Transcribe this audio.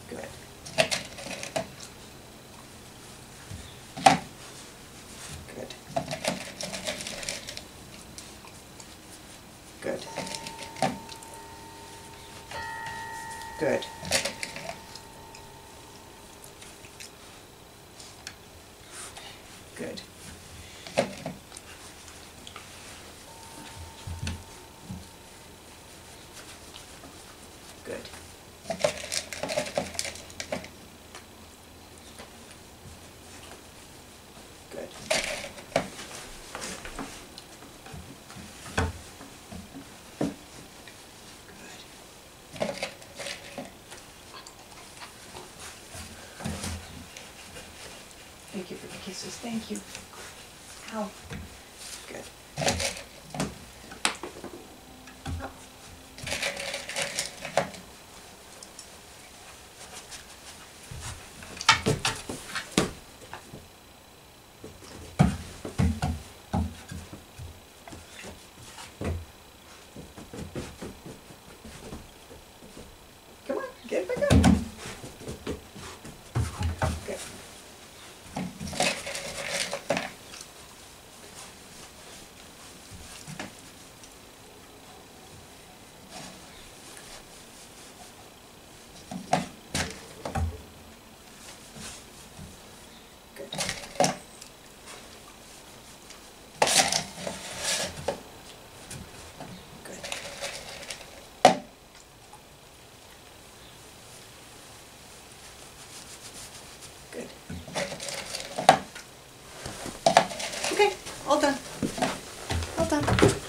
Good. Good. Good. Good. Good. Good. Good. Thank you for the kisses. Thank you. Ow. Good. Up. Come on, get back up. Good. Good. Okay, all done. All done.